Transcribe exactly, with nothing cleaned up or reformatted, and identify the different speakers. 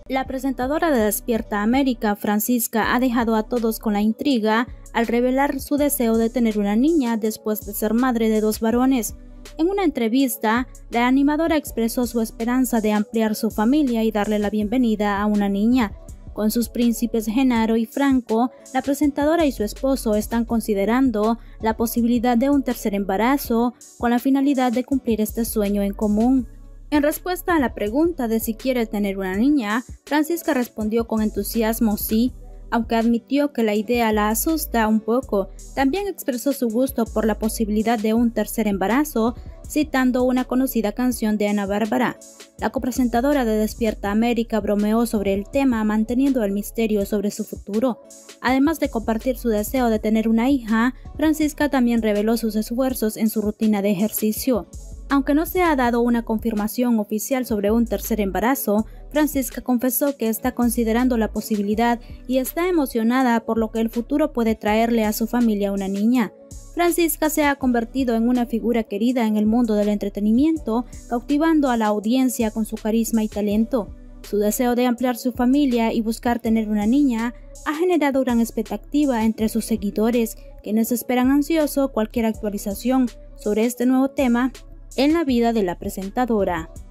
Speaker 1: La presentadora de Despierta América, Francisca, ha dejado a todos con la intriga al revelar su deseo de tener una niña después de ser madre de dos varones. En una entrevista, la animadora expresó su esperanza de ampliar su familia y darle la bienvenida a una niña. Con sus príncipes Genaro y Franco, la presentadora y su esposo están considerando la posibilidad de un tercer embarazo con la finalidad de cumplir este sueño en común. En respuesta a la pregunta de si quiere tener una niña, Francisca respondió con entusiasmo sí, aunque admitió que la idea la asusta un poco. También expresó su gusto por la posibilidad de un tercer embarazo, citando una conocida canción de Ana Bárbara. La copresentadora de Despierta América bromeó sobre el tema, manteniendo el misterio sobre su futuro. Además de compartir su deseo de tener una hija, Francisca también reveló sus esfuerzos en su rutina de ejercicio. Aunque no se ha dado una confirmación oficial sobre un tercer embarazo, Francisca confesó que está considerando la posibilidad y está emocionada por lo que el futuro puede traerle a su familia una niña. Francisca se ha convertido en una figura querida en el mundo del entretenimiento, cautivando a la audiencia con su carisma y talento. Su deseo de ampliar su familia y buscar tener una niña ha generado gran expectativa entre sus seguidores, quienes esperan ansioso cualquier actualización sobre este nuevo tema en la vida de la presentadora.